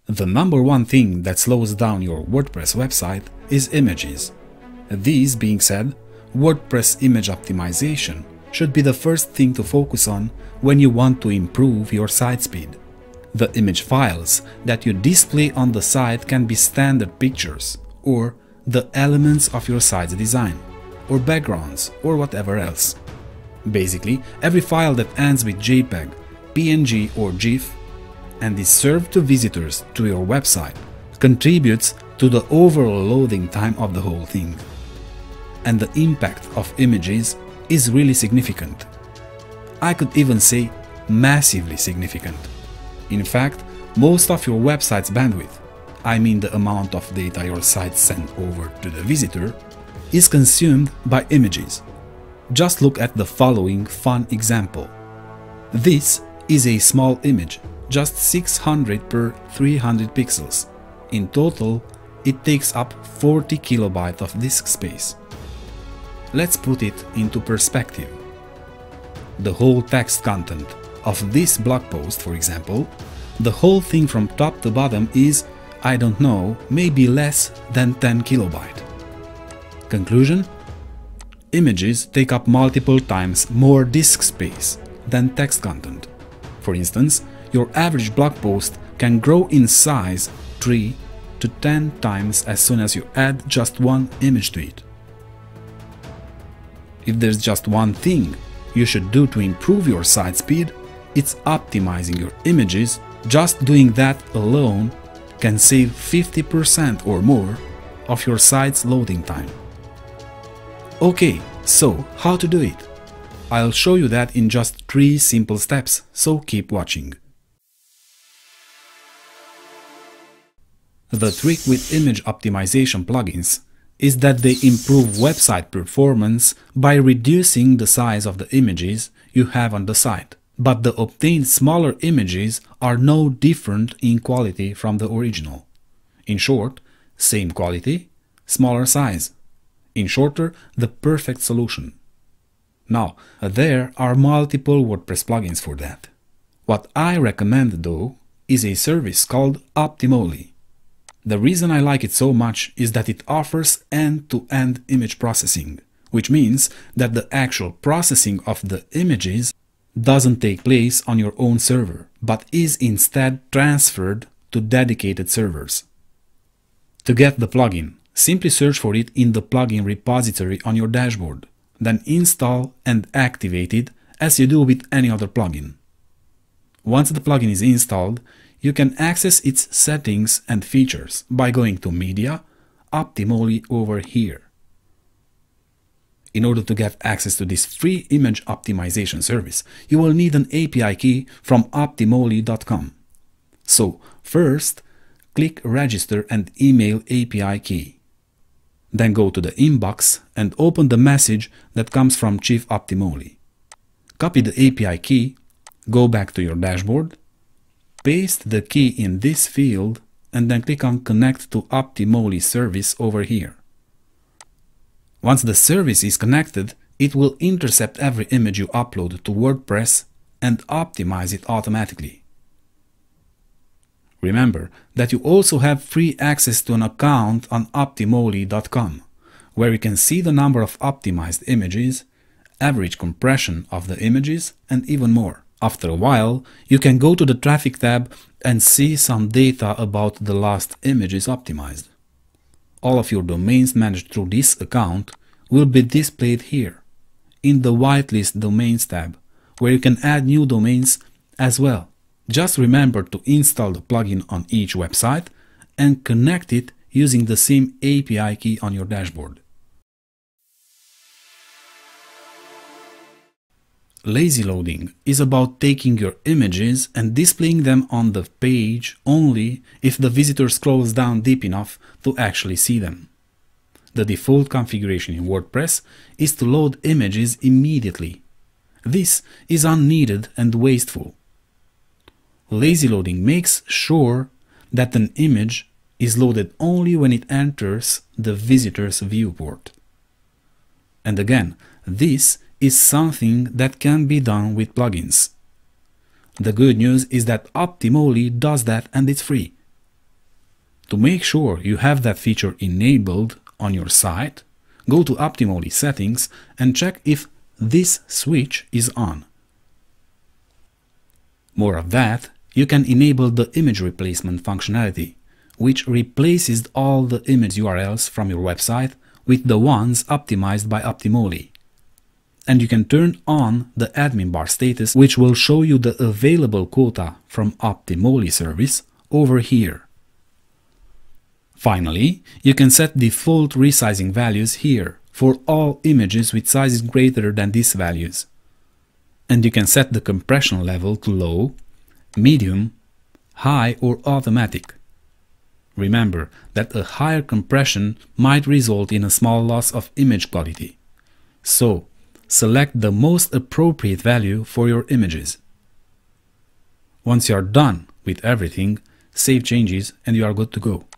The number one thing that slows down your WordPress website is images. These being said, WordPress image optimization should be the first thing to focus on when you want to improve your site speed. The image files that you display on the site can be standard pictures, or the elements of your site's design, or backgrounds, or whatever else. Basically, every file that ends with JPEG, PNG or GIF and is served to visitors to your website contributes to the overall loading time of the whole thing. And the impact of images is really significant. I could even say massively significant. In fact, most of your website's bandwidth, I mean the amount of data your site sends over to the visitor, is consumed by images. Just look at the following fun example. This is a small image, just 600 per 300 pixels. In total, it takes up 40 kilobytes of disk space. Let's put it into perspective. The whole text content of this blog post, for example, the whole thing from top to bottom is, I don't know, maybe less than 10 kilobytes. Conclusion? Images take up multiple times more disk space than text content. For instance, your average blog post can grow in size 3 to 10 times as soon as you add just one image to it. If there's just one thing you should do to improve your site speed, it's optimizing your images. Just doing that alone can save 50% or more of your site's loading time. Okay, so how to do it? I'll show you that in just 3 simple steps, so keep watching. The trick with image optimization plugins is that they improve website performance by reducing the size of the images you have on the site, but the obtained smaller images are no different in quality from the original. In short, same quality, smaller size. In shorter, the perfect solution. Now, there are multiple WordPress plugins for that. What I recommend though is a service called Optimally. The reason I like it so much is that it offers end-to-end image processing, which means that the actual processing of the images doesn't take place on your own server, but is instead transferred to dedicated servers. To get the plugin, simply search for it in the plugin repository on your dashboard, then install and activate it as you do with any other plugin. Once the plugin is installed, you can access its settings and features by going to Media, Optimally over here. In order to get access to this free image optimization service, you will need an API key from optimally.com. So first, click Register and email API key. Then go to the inbox and open the message that comes from Chief Optimally. Copy the API key, go back to your dashboard, paste the key in this field and then click on Connect to Optimally service over here. Once the service is connected, it will intercept every image you upload to WordPress and optimize it automatically. Remember that you also have free access to an account on optimally.com, where you can see the number of optimized images, average compression of the images, and even more. After a while, you can go to the Traffic tab and see some data about the last images optimized. All of your domains managed through this account will be displayed here, in the Whitelist Domains tab, where you can add new domains as well. Just remember to install the plugin on each website and connect it using the same API key on your dashboard. Lazy loading is about taking your images and displaying them on the page only if the visitor scrolls down deep enough to actually see them. The default configuration in WordPress is to load images immediately. This is unneeded and wasteful. Lazy loading makes sure that an image is loaded only when it enters the visitor's viewport. And again, this is something that can be done with plugins. The good news is that Optimally does that and it's free. To make sure you have that feature enabled on your site, go to Optimally Settings and check if this switch is on. More of that, you can enable the image replacement functionality, which replaces all the image URLs from your website with the ones optimized by Optimally. And you can turn on the admin bar status, which will show you the available quota from Optimally service over here. Finally, you can set default resizing values here for all images with sizes greater than these values. And you can set the compression level to low, medium, high or automatic. Remember that a higher compression might result in a small loss of image quality. So, select the most appropriate value for your images. Once you are done with everything, save changes and you are good to go.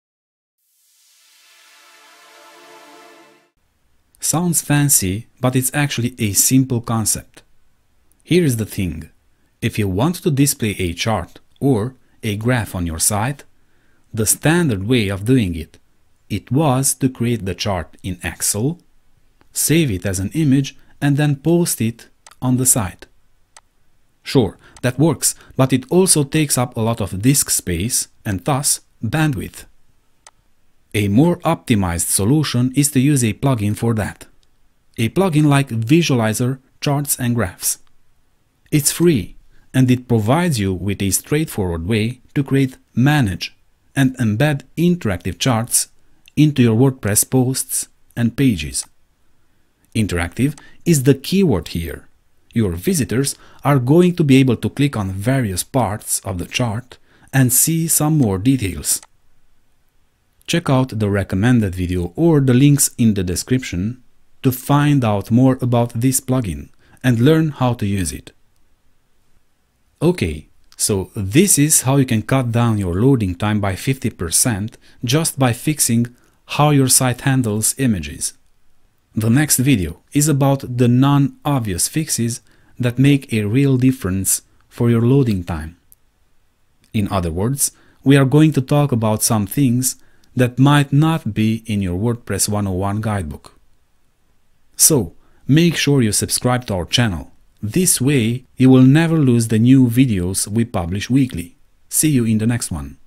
Sounds fancy, but it's actually a simple concept. Here is the thing. If you want to display a chart or a graph on your site, the standard way of doing it was to create the chart in Excel, save it as an image and then post it on the site. Sure, that works, but it also takes up a lot of disk space and thus bandwidth. A more optimized solution is to use a plugin for that. A plugin like Visualizer Charts and Graphs. It's free and it provides you with a straightforward way to create, manage, and embed interactive charts into your WordPress posts and pages. Interactive is the keyword here. Your visitors are going to be able to click on various parts of the chart and see some more details. Check out the recommended video or the links in the description to find out more about this plugin and learn how to use it. Okay, so this is how you can cut down your loading time by 50% just by fixing how your site handles images. The next video is about the non-obvious fixes that make a real difference for your loading time. In other words, we are going to talk about some things that might not be in your WordPress 101 guidebook. So, make sure you subscribe to our channel. This way, you will never lose the new videos we publish weekly. See you in the next one.